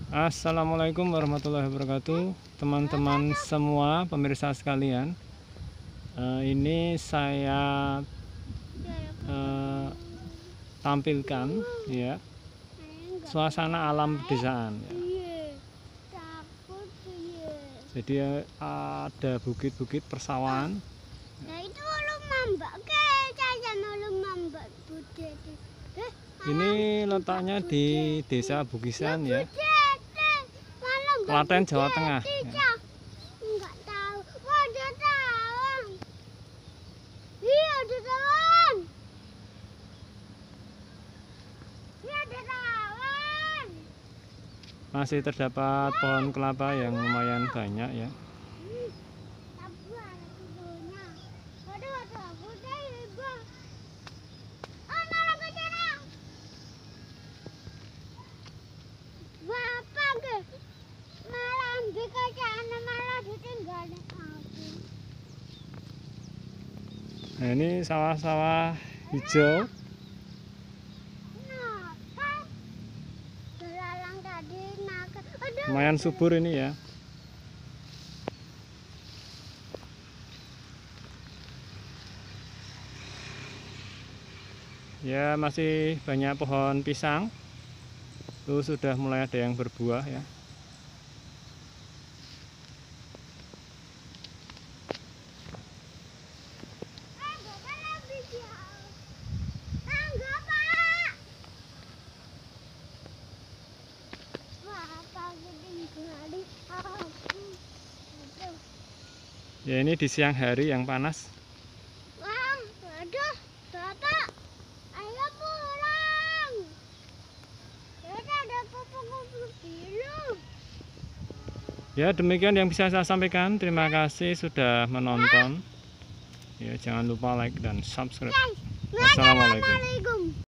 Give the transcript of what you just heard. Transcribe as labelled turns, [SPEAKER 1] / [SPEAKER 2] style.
[SPEAKER 1] Assalamualaikum warahmatullahi wabarakatuh, teman-teman semua pemirsa sekalian. Ini saya tampilkan ya suasana alam pedesaan ya. Jadi ada bukit-bukit persawahan. Ini letaknya di Desa Bugisan ya, Klaten, Jawa Tengah ya. Masih terdapat pohon kelapa yang lumayan banyak ya. Nah, ini sawah-sawah hijau. Lumayan subur ini ya. Ya, masih banyak pohon pisang. Tuh sudah mulai ada yang berbuah ya. Ya, ini di siang hari yang panas.
[SPEAKER 2] Waduh, Bapak, ayo pulang. Ada kupu-kupu biru.
[SPEAKER 1] Ya, demikian yang bisa saya sampaikan. Terima kasih sudah menonton. Ya, jangan lupa like dan subscribe. Wassalamualaikum.